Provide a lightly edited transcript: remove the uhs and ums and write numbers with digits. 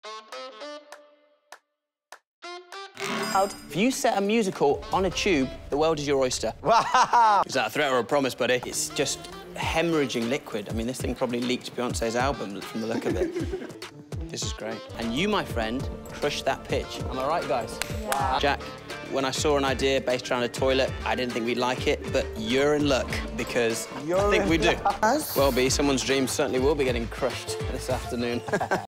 If you set a musical on a tube, the world is your oyster. Wow! Is that a threat or a promise, buddy? It's just hemorrhaging liquid. I mean, this thing probably leaked Beyonce's album from the look of it. This is great. And you, my friend, crushed that pitch. Am I right, guys? Yeah. Jack, when I saw an idea based around a toilet, I didn't think we'd like it, but you're in luck because I think we do. Well, B, someone's dreams certainly will be getting crushed this afternoon.